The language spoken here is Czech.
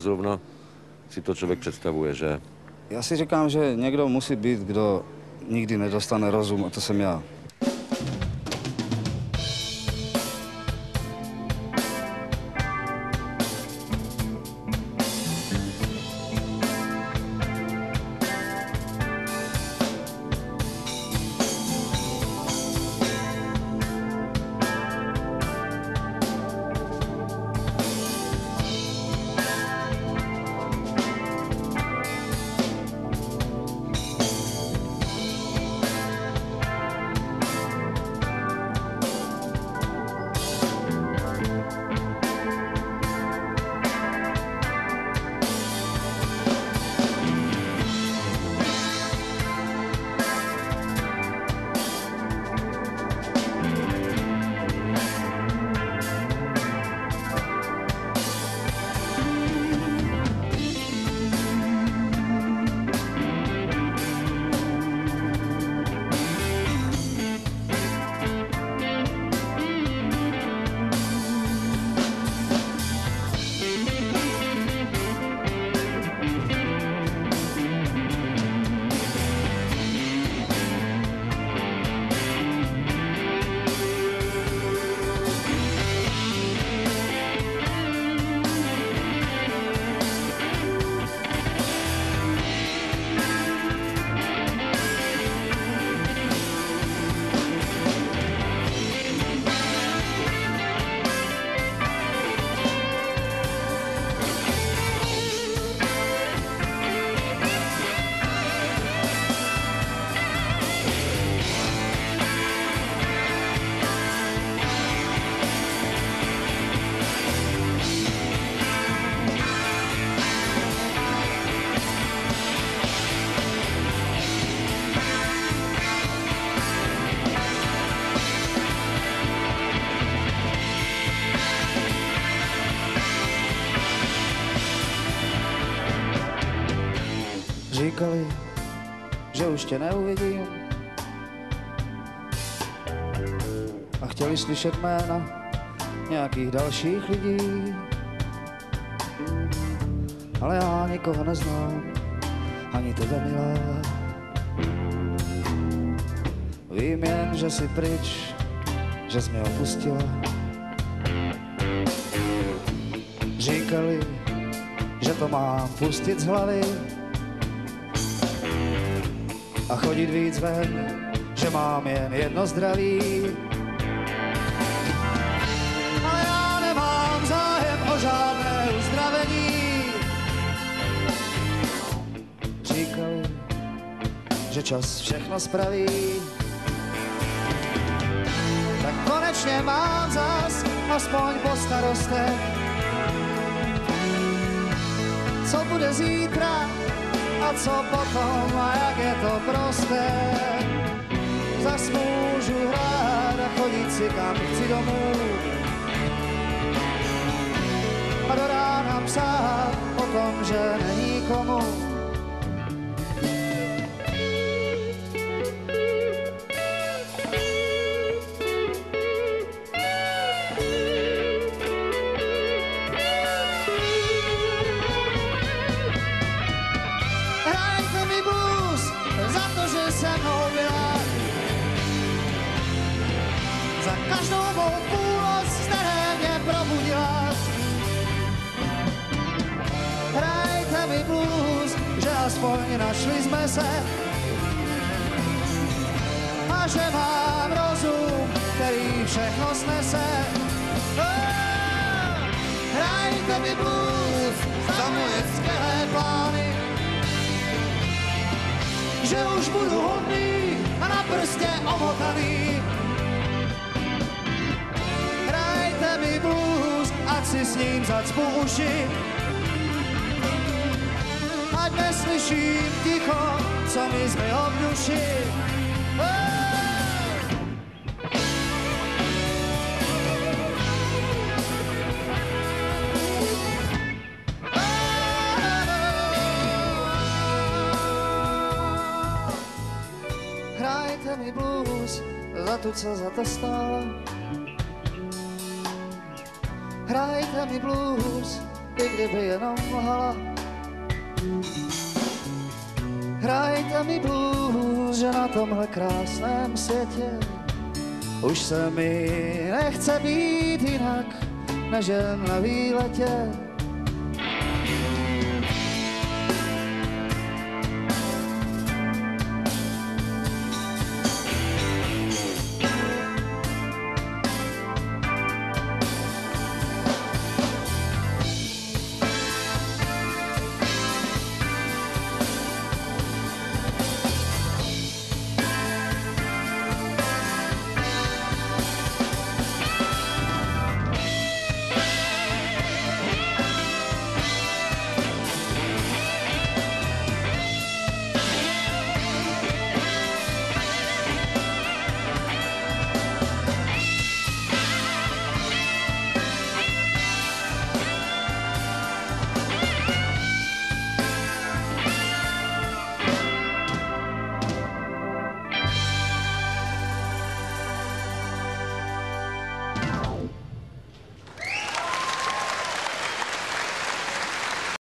Zrovna si to člověk představuje, že? Já si říkám, že někdo musí být, kdo nikdy nedostane rozum, a to jsem já. Říkali, že už tě neuvidím a chtěli slyšet jména nějakých dalších lidí, ale já nikoho neznám, ani tebe milá. Vím jen, že jsi pryč, že jsi mě opustila. Říkali, že to mám pustit z hlavy a chodit víc ven, že mám jen jedno zdraví. Ale já nemám zájem o žádné uzdravení. Říkali, že čas všechno spraví. Tak konečně mám zas, aspoň po starostech. Co bude zítra? A co potom, a jak je to prosté. Zas můžu hrát a chodit si kam chci domů a do rána psát o tom, že není komu. Za každou mou půlnoc, z které mě probudila. Hrajte mi blues, že aspoň našli jsme se a že mám rozum, který všechno snese. Hrajte mi blues za moje skvělé plány, že už budu hodný a na prstě omotaný. Hrajte mi blues, ať si s ním zacpu uši, ať neslyším ticho, co mi zbylo v duši. Hrajte mi blues za tu, co za to stála. Hrajte mi blues i kdyby jenom lhala. Hrajte mi blues, že na tomhle krásném světě už se mi nechce být jinak, než jen na výletě.